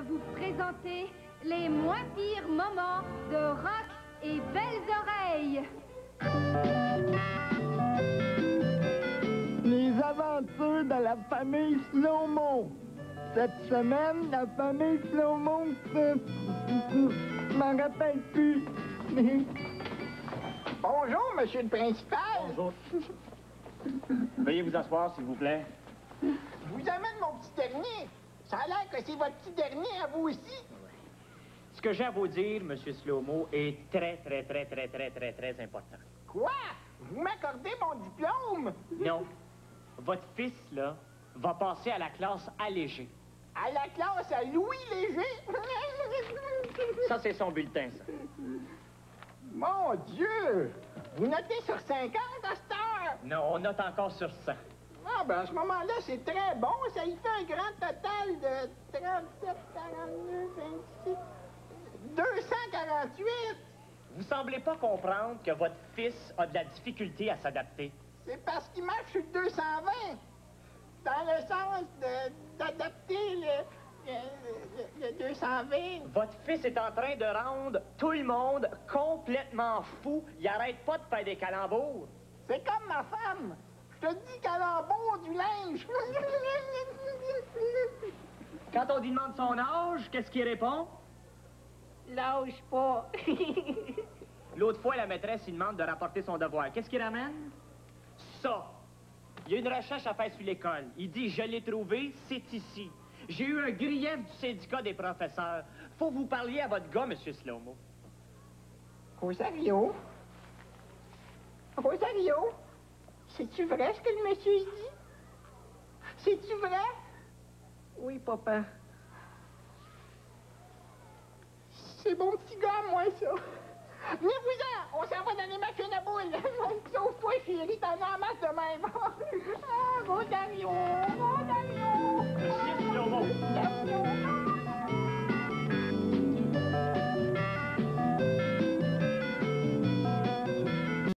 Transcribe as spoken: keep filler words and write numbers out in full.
vous présenter les moins pires moments de Rock et Belles Oreilles. Les aventures de la famille Slow-Mo. Cette semaine, la famille Slow-Mo, je m'en rappelle plus. Bonjour, monsieur le principal. Bonjour. Veuillez vous asseoir, s'il vous plaît. Je vous amène mon petit dernier. Ça a l'air que c'est votre petit dernier à vous aussi. Ce que j'ai à vous dire, monsieur Slow-Mo, est très, très, très, très, très, très, très important. Quoi? Vous m'accordez mon diplôme? Non. Votre fils, là, va passer à la classe allégée. À la classe à Louis Léger? Ça, c'est son bulletin, ça. Mon Dieu! Vous notez sur cinquante à cette heure? Non, on note encore sur cent. Ah, ben à ce moment-là, c'est très bon. Ça y fait un grand total de trente-sept, quarante-deux, vingt-six... deux cent quarante-huit! Vous semblez pas comprendre que votre fils a de la difficulté à s'adapter. C'est parce qu'il marche sur le deux cent vingt. Dans le sens de- d'adapter le, le, le- le deux cent vingt. Votre fils est en train de rendre tout le monde complètement fou. Il arrête pas de faire des calembours. C'est comme ma femme. Je te dis qu'elle embourre du linge. Quand on lui demande son âge, qu'est-ce qu'il répond? Lâche pas. L'autre fois, la maîtresse, il demande de rapporter son devoir. Qu'est-ce qu'il ramène? Ça. Il y a une recherche à faire sur l'école. Il dit, je l'ai trouvé, c'est ici. J'ai eu un grief du syndicat des professeurs. Faut que vous parliez à votre gars, monsieur Slow-Mo. Rosario? Rosario? C'est-tu vrai ce que le monsieur dit? C'est-tu vrai? Oui, papa. C'est mon petit gars, moi, ça. Venez-vous-en! On s'en va dans les machines à boules! Sauf toi, chérie, t'en as en masse de même! Ah, Rosario! Rosario! Monsieur Slow-Mo! Rosario!